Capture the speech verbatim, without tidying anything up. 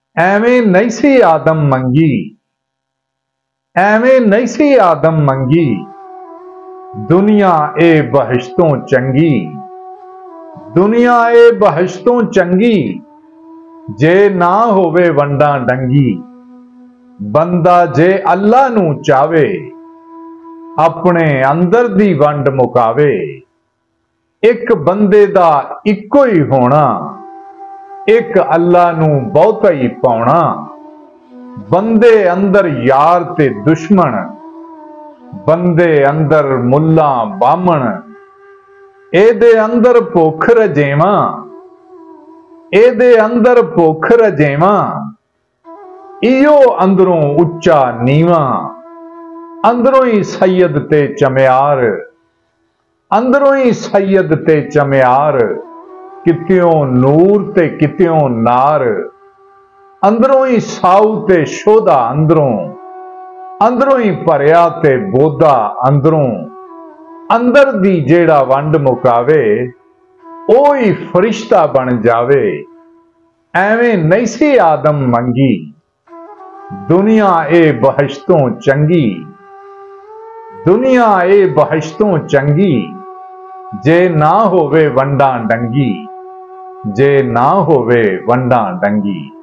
ਐਵੇਂ ਨਹੀਂ ਸੀ ਆਦਮ ਮੰਗੀ, ਐਵੇਂ ਨਹੀਂ ਸੀ ਆਦਮ ਮੰਗੀ, ਦੁਨੀਆ ਇਹ ਬਹਿਸ਼ ਤੋਂ ਚੰਗੀ, ਦੁਨੀਆ ਇਹ ਬਹਿਸ਼ ਤੋਂ ਚੰਗੀ, ਜੇ ਨਾ ਹੋਵੇ ਵੰਡਾਂ ਡੰਗੀ। ਬੰਦਾ ਜੇ ਅੱਲਾ ਨੂੰ ਚਾਵੇ, ਆਪਣੇ ਅੰਦਰ ਦੀ ਵੰਡ ਮੁਕਾਵੇ। ਇੱਕ ਬੰਦੇ ਦਾ ਇੱਕੋ ਹੀ ਹੋਣਾ, ਇੱਕ ਅੱਲਾ ਨੂੰ ਬਹੁਤਾ ਹੀ ਪਾਉਣਾ। ਬੰਦੇ ਅੰਦਰ ਯਾਰ ਤੇ ਦੁਸ਼ਮਣ, ਬੰਦੇ ਅੰਦਰ ਮੁੱਲਾ ਬਾਹਮਣ। ਇਹਦੇ ਅੰਦਰ ਭੁੱਖ ਰਜੇਵਾਂ, ਇਹਦੇ ਅੰਦਰ ਭੁੱਖ ਰਜੇਵਾਂ। ਇਓ ਅੰਦਰੋਂ ਉੱਚਾ ਨੀਵਾਂ, ਅੰਦਰੋਂ ਹੀ ਸੈयद ਤੇ ਚਮਿਆਰ, ਅੰਦਰੋਂ ਹੀ ਸੈयद ਤੇ ਚਮਿਆਰ। ਕਿਤਿਓਂ ਨੂਰ ਤੇ ਕਿਤਿਓਂ ਨਾਰ, ਅੰਦਰੋਂ ਹੀ ਸਾਊ ਤੇ ਸ਼ੋਧਾ ਅੰਦਰੋਂ, ਅੰਦਰੋਂ ਹੀ ਭਰਿਆ ਤੇ ਬੋਧਾ ਅੰਦਰੋਂ। ਅੰਦਰ ਦੀ ਜਿਹੜਾ ਵੰਡ ਮੁਕਾਵੇ, ਉਹ ਹੀ ਫਰਿਸ਼ਤਾ ਬਣ ਜਾਵੇ। ਐਵੇਂ ਨਹੀਂ ਸੀ ਆਦਮ ਮੰਗੀ, ਦੁਨੀਆ ਇਹ ਬਹਿਸ਼ ਤੋਂ ਚੰਗੀ, ਦੁਨੀਆ ਇਹ ਬਹਿਸ਼ ਤੋਂ ਚੰਗੀ, ਜੇ ਨਾ ਹੋਵੇ ਵੰਡਾਂ ਡੰਗੀ, ਜੇ ਨਾ ਹੋਵੇ ਵੰਡਾਂ ਡੰਗੀ।